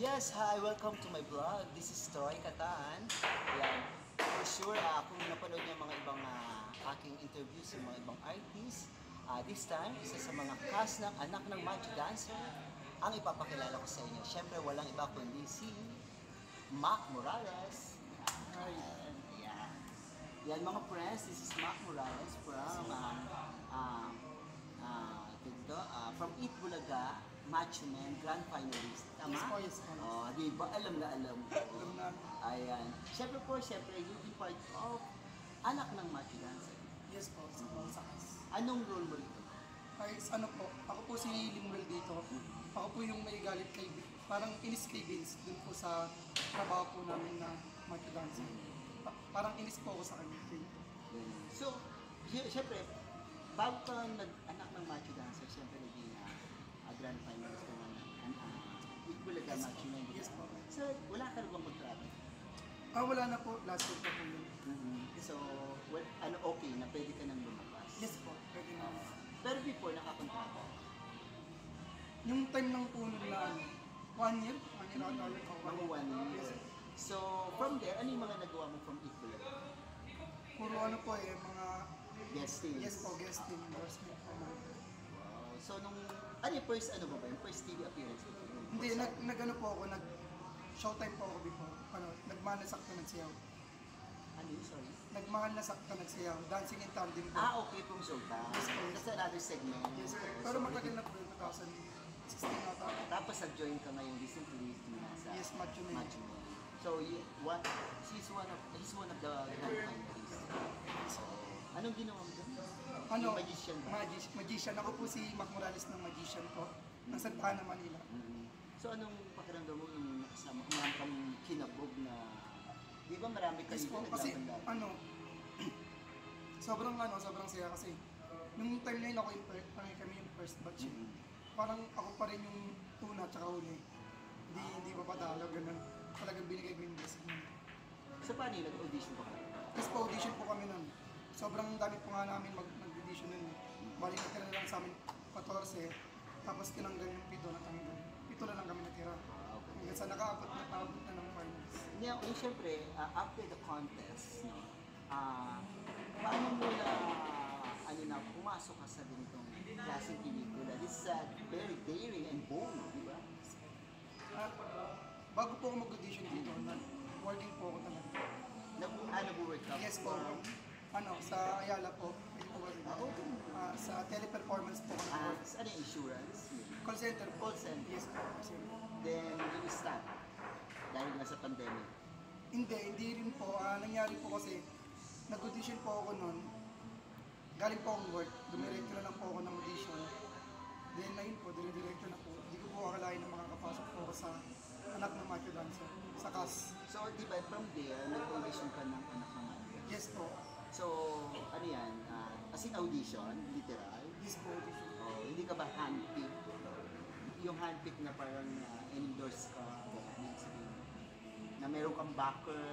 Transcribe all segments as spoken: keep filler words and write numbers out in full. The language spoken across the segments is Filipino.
Yes, hi, welcome to my vlog. This is Troy Catan. Ayan, for sure, uh, kung napanood niyo mga ibang uh, aking interviews sa mga ibang artists, uh, this time, isa sa mga cast ng Anak ng Magic Dancer ang ipapakilala ko sa inyo. Siyempre, walang iba kundi si Mac Morales. Ayan, ayan. Yan mga friends, this is Mac Morales from um, uh, uh, dito, uh, from Eat Bulaga, Macho Man, Grand Finalist. Tama? Yes po, yes po. Oh, di ba? Alam na alam ko. Alam na. Ayan. Siyempre po, siyempre, you be part of Anak ng Macho Dancer. Yes po, sa mga sakas. Anong role mo rito? Ay, ano po, ako po si Limuel dito. Ako po yung may galit kay parang inis kay Vince dun po sa trabaho po namin na Macho Dancer. Pa- parang inis po ako sa kanya. So, sy- siyempre, bago ka nag-anak ng Macho Dancer, siyempre naging uh, a grand finalist ka ng uh, Eat Bulaga Yes Macho po. Man. Yes po. So, wala ka rin bang mag-travel? Ah, wala na po. Last week pa po yun. So, well, ano, okay na pwede ka nang lumabas? Yes po, pwede na. Pero before, nakakontrata. Yung time ng puno na ano, one year, one year ata ulit ako. Mga one year. Yes. So, from there, ano yung mga nagawa mo from Eat Bulaga? Puro ano po eh, mga Guesting? yes po, guesting, endorsement po. Wow. So, nung, ano yung first, ano ba ba? Yung first T V appearance mo? Hindi, nag, nag ano po ako, nag showtime po ako before. Ano, nagmahal na sakto nagsiyaw. Ano yun, sorry? Nagmahal na sakto nagsiyaw. Dancing in tandem po. Ah, okay, from Showtime. Yes, po. That's another segment. Yes, sir. So, Pero matagal na po yung twenty sixteen ata. Tapos nag-join ka ngayon recently sa Yes, Macho Man. Macho Man. So, you, what, he's one of, he's one of the grand finalists. So, anong ginawa mo doon? Ano? Yung magician ba? Magician. Magician. Ako po si Mac Morales ng Magician po. Ng Santa Ana, Manila. Mm. So, anong pakiramdam mo nung nakasama kung marami kang kinabog na, di ba marami kayo Yes po, na kasi naglaban-laban? ano, sobrang ano, sobrang saya kasi nung time na yun ako yung first, parang kami yung first batch. eh. Mm. Parang ako pa rin yung tuna tsaka huli. Hindi, hindi pa patalo, ganun. Talagang binigay ko yung best ko. So, paano yun? Nag-audition ka pa? Tapos pa-audition po kami nun. Sobrang dami po nga namin mag- mag-audition nun. eh. Bali natira na lang sa amin fourteen, tapos tinanggal yung pito na tanggal. Pito na lang kami natira. Ah, okay. Hanggang sa nakaabot na paabot na ng finals. Ngayon, yung siyempre, uh, after the contest, no, ah, paano mo na, ano na, pumasok ka sa ganitong klaseng pelikula? This is uh, very daring and bold, di ba? At bago po ako mag-audition dito, nag-working po ako talaga. Nag, ah, nag-work ka? Yes po, ano, sa Ayala po. Dito po kasi. Ah, okay. Ah, sa teleperformance po ako Ah, nag-work. ano yung insurance? Call center po. Call center. Yes po. Kasi, Then, you stop dahil nga sa pandemic. hindi, hindi rin po. Ah, nangyari po kasi, nag-audition po ako noon. Galing po akong work. Dumiretso na lang po ako ng audition. Then, ayun po, dire-director na po. Hindi ko po akalain na makakapasok po ako sa Anak ng Macho Dancer. Sa C A S. So, di ba, from there, nag-audition ka ng anak ng Maria. Yes po. So, ano yan? ah, as in audition, literal? Yes po, audition. Oh, hindi ka ba handpick? Yung handpick na parang uh, endorse ka, ibig sabihin, na meron kang backer,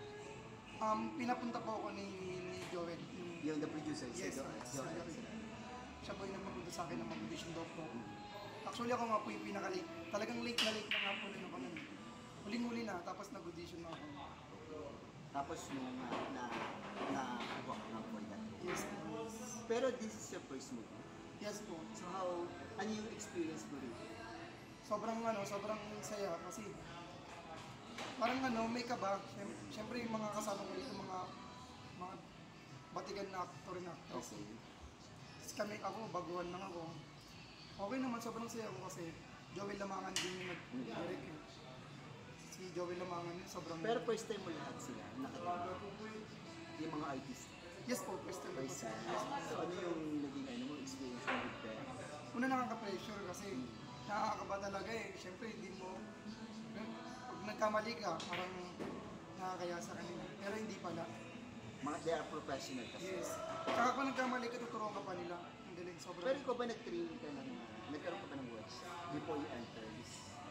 Um, pinapunta po ako ni, ni Joel. Yung, yung the producer, Yes, si Joel. sir. Joel, Sir. sila. siya po yung nagpapunta sa akin ng mag-audition daw po. Actually ako nga po yung pinaka-late. Talagang late na late na nga po rin ako nun. Huling-huli na, tapos nag-audition na ako. Tapos nung uh, na na walk ng for that role. Yes. Pero this is your first movie. Yes po. So how, ano yung experience mo rin? Sobrang ano, sobrang saya kasi parang ano, may kaba. Siyempre, siyempre yung mga kasama ko dito, mga mga batigan na actor na actress. Okay. Tapos kami, ako, baguhan lang ako. Okay naman, sobrang saya ko kasi Joel Lamangan din yung nag-direct eh. Si Joel Lamangan yun, sobrang... Pero first time mo lahat sila, nakita yung mga artist. Yes po, first time po. First time. So ano yung naging ano mo, experience mo with them? Una nakaka-pressure kasi nakakaba talaga eh. Siyempre hindi mo, pag nagkamali ka, parang nakakaya sa kanila. Pero hindi pala. Mga, they are professional kasi. Yes. Tsaka kung nagkamali ka, tuturuan ka pa nila. Ang galing, sobrang... Pero ikaw ba nag-training ka ng, uh, nagkaroon ka ba ng works before you enter this?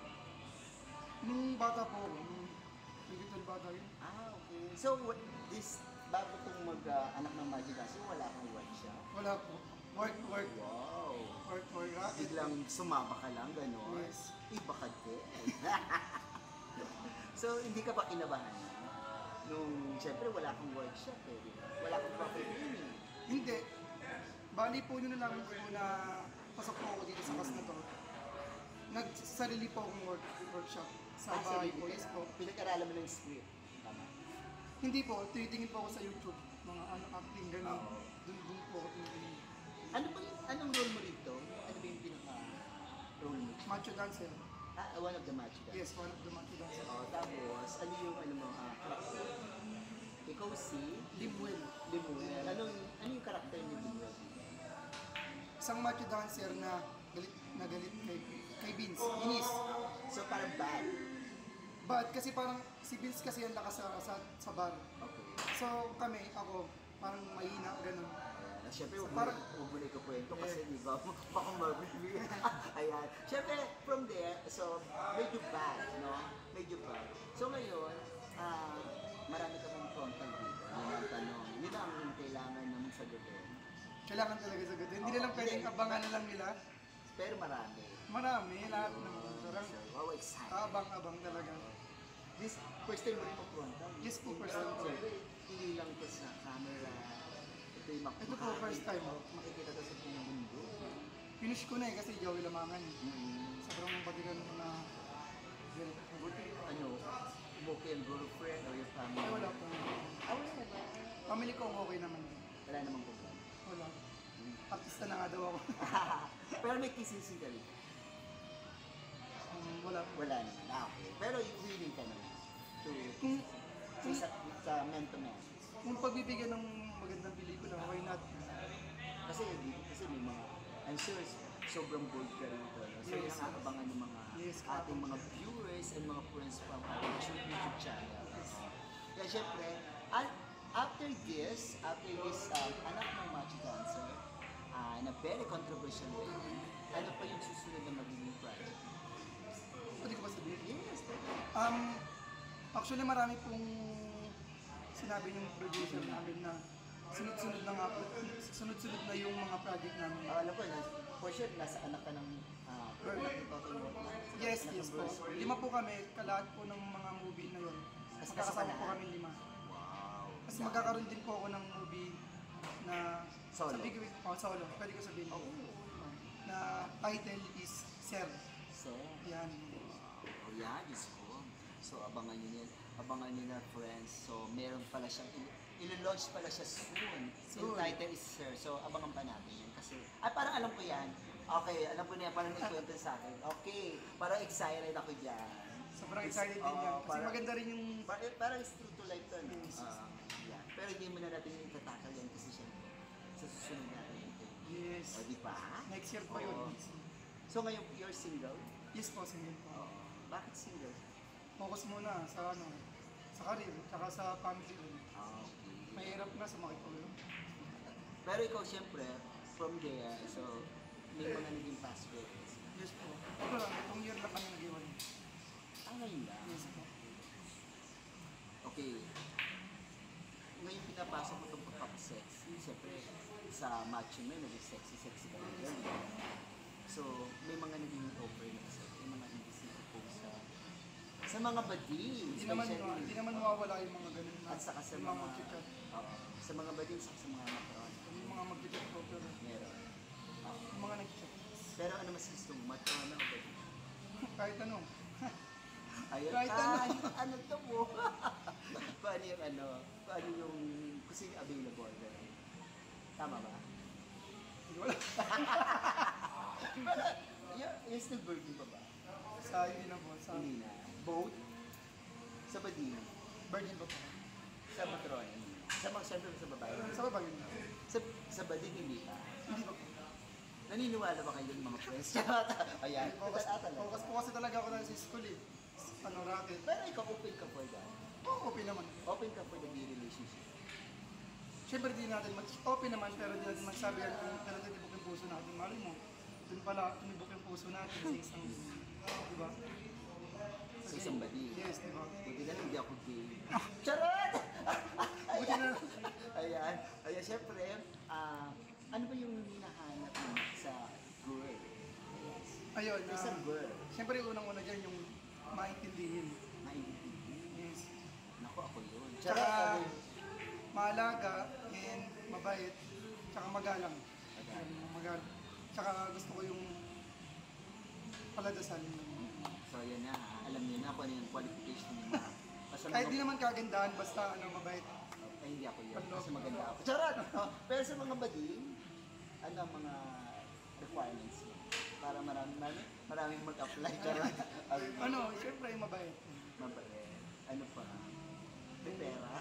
Nung bata po, nung little bata yun. Ah, okay. So, what, this, bago kong mag-anak ng Magic Dancer, wala kang workshop? Wala po. Work, work. Wow! Work, work. Ah, Biglang sumama ka lang, gano'n? Yes. Iba ka din. So, hindi ka pa kinabahan? Nung, siyempre, wala kang workshop eh, di ba? Wala kang proper training. Hindi. Bali po nyo na lang po na pasok po ako dito sa class na to. Nagsarili po akong work, workshop sa Ah, bahay sarili po. ka. Yes po. Pinag-aralan mo ng script. Tama. Hindi po, titingin po ako sa YouTube. Mga ano, acting, gano'n. Oo. Dun, dun po ako titingin. Ano ba yung, anong role mo rito? Ano ba yung pinaka-role mo? Macho dancer. Ah, one of the match ka? Yes, one of the macho dancer. Oh, tapos, ano yung ano mo, ah, karakter? Ikaw si Limuel. Limuel. Anong, ano yung karakter ni Limuel? Isang macho dancer na galit na galit kay, kay Vince. Inis. So, parang bad. But kasi parang si Vince kasi ang lakas sa, sa, sa bar. Okay. So kami, ako, parang mahina, gano'n. Ayan. Siyempre, huwag mo Parang- huwag mo na ikukwento kasi di ba, baka mabili. Ayan. Siyempre, from there, so, medyo bad, no? Medyo bad. So ngayon, ah, marami ka mong frontal dito. Yun ang tanong. Yun ang kailangan namang sagutin. Kailangan talaga sagutin. Hindi na lang pwedeng abangan na lang nila. Pero marami. Marami, lahat naman. Parang So, wow, excited. kaabang-abang talaga. This, first time mo rin mag-frontal. Yes po, first time po. So, hindi lang to sa camera. Ito yung mak- Ito po, first time. Makikita to sa buong mundo. Finish ko na eh kasi Joey Lamangan. Mm. Sobrang mabatigan ko na girl. Buti, ano, okay ang girlfriend or your family? Ay, wala po. Ah, wala na ba? Family ko okay naman. Wala namang problema. Wala. Artista na nga daw ako. Pero may kissing scene ka rin. Um, wala po. Wala naman. Ah, okay. Pero willing ka naman to Kung, sa, sa, sa man to man. kung pagbibigyan ng magandang pelikula, why not? Kasi, kasi may mga, I'm sure sobrang bold ka rito. No? So, Yes. yung nakakabangan ng mga Yes, ating mga viewers and mga friends from our YouTube, YouTube channel. Kaya syempre, at after this, after this um, anak ng Macho Dancer, uh, na very controversial way, ano pa yung susunod na magiging project? Pwede ko ba sabihin? Yes, pwede. Um, actually marami pong sinabi yung producer namin na sunod-sunod na nga po, sunod-sunod na yung mga project namin. Ah, alam ko, na, for sure, nasa anak ka ng uh, Bird. Yes, yes po. Lima po kami, kalahat po ng mga movie na yun. Mas Magkakasama kasama po na? kami lima. Wow. Kasi magkakaroon din po ako ng movie na Solo? Sabi ko, oh, solo. Pwede ko sabihin. Oo. Na title is Sir. So, Yan. oh yeah, Diyos ko. So, abangan nyo yan. Abangan nyo na, friends. So, meron pala siyang, il- ilo-launch pala siya soon. Yung Soon. title is Sir. So, abangan pa natin yan. Kasi, ay, parang alam ko yan. Okay, alam ko na yan. Parang nagkwento sa akin. Okay, parang excited ako dyan. Sobrang excited din Oo, yan. Kasi parang- maganda rin yung Parang, parang it's true to life to, no? Yes. Ah, yeah. Pero hindi mo na natin yung tatakal yan kasi syempre, sa susunod natin ito. yes. O, di ba? Next year pa yun. Oo. So, ngayon, you're single? Yes po, single po. Oo. Bakit single? Focus muna sa ano, sa career, tsaka sa family rin. Ah, okay. Mahirap na sa makitulong. Pero ikaw, syempre, from there, so, may mga naging passwords. Yes po. Ito lang, itong year lang kami nag-iwan. Ah, ngayon lang. Yes po. Okay. Ngayon pinapasok mo itong pagpapasexy. Siyempre, sa macho men, naging sexy-sexy ka rin. Yan, di ba? So, may mga naging offer na kasi. May mga indecisive po sa sa mga bading. Hindi naman, especially- hindi naman mawawala yung mga ganun na At saka sa yung mga, mga magkichat. oo, sa mga bading, saka sa mga matron. Yung mga magkichat po, pero Meron. Oo. yung mga nag-chat. Pero ano mas gusto mo? Matrona o bading? Kahit ano. Ayun, Kahit ano. kahit ano to mo. Paano yung ano, paano yung, kasi available. Ganun. Tama ba? Hindi wala. Pero, you're, you're still virgin pa ba? Sa hindi na po. Sa Hindi na. Both? Sa bading? virgin pa po. Sa matron? Hindi na. Sa mga, syempre sa babae? Sa babae na. Sa, sa bading hindi pa. Hindi pa po. Naniniwala ba kayo ng mga friends? Ayan. Focus, Ah, talaga. focus po kasi talaga ako na sa school eh. Ano, racket. Pero ikaw open ka for that. Oo, open naman. Open ka for the gay relationship. Siyempre di natin mag-open naman, pero di natin magsabi yan kung kailan titibok yung puso natin. Mali mo, dun pala tumibok yung puso natin sa isang, di ba? Sa isang bading. Yes, di ba? Buti na lang hindi ako gay. Charot! Buti na, Ayan. Ayan, syempre, ah, ano ba yung hinahanap mo sa girl? ayun, Sa isang uh, girl, siyempre unang-una dyan yung maintindihin. maintindihin. Tsaka maalaga and mabait. Tsaka magalang. Ayan, magalang. Tsaka gusto ko yung paladasal. So yan na, alam niyo na kung ano yung qualification niyo. Basta Kahit mga- di naman kagandahan, basta ano, mabait. Ay, hindi ako yun. Panloob. Kasi maganda ako. Charot! Oh, pero sa mga bading, ano ang mga requirements mo? Para marami, marami, maraming mag-apply. Charot. Ay, Ano, syempre mabait. mabait. Ano pa? May pera.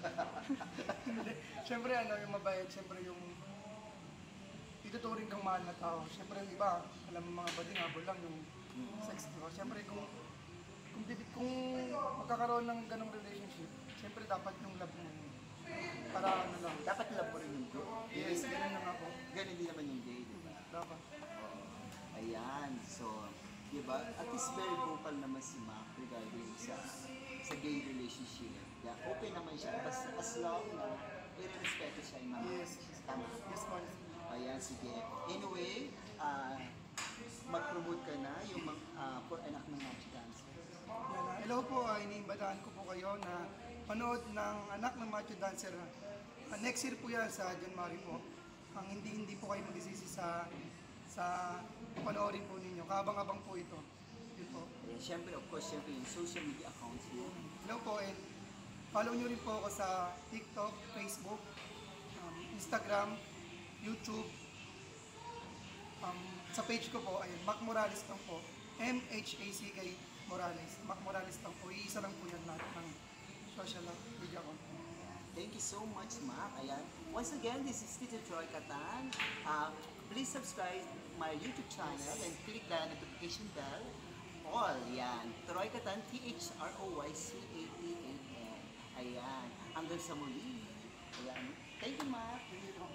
Syempre ano, yung mabait, syempre yung ituturing kang mahal na tao. Syempre yung iba, alam mo mga bading, habol lang yung sex, di ba? Syempre kung kung, bibig, kung magkakaroon ng ganong relationship, syempre dapat yung love mo. Para ano lang. Dapat love mo rin yung group. Yes, ganun lang ako. Ganun din naman yung gay, di ba? Dapat. Ayan, so, di ba, at least very vocal naman si Mac regarding sa sa gay relationship. Yeah, open naman siya, basta as long na i-respeto siya yung mga Yes. tama. Yes, man. Ayan, sige. Anyway, ah mag-promote ka na yung mga ah, for anak ng Match Dancer. Yan, ah, hello po, uh, iniimbatahan ko po kayo na manood ng Anak ng Macho Dancer. Ah, next year po yan sa January po. Ang hindi hindi po kayo magsisisi sa sa panoorin po ninyo. Kabang-abang po ito. Yun po. Ayan, syempre, of course, syempre yung social media accounts mo. Hello po, and follow nyo rin po ako sa TikTok, Facebook, um, Instagram, YouTube. Um, sa page ko po, ayun, Mac Morales lang po. M H A C K Morales. Mac Morales lang po. Iisa lang po yan lahat ng social media ko. Thank you so much, Mac. Ayan. Once again, this is Tito Troy Catan. Uh, please subscribe my YouTube channel and click the notification bell. All, yan. Troy Catan, T H R O Y C A T A N. Ayan. Hanggang sa muli. Ayan. Thank you, Mac.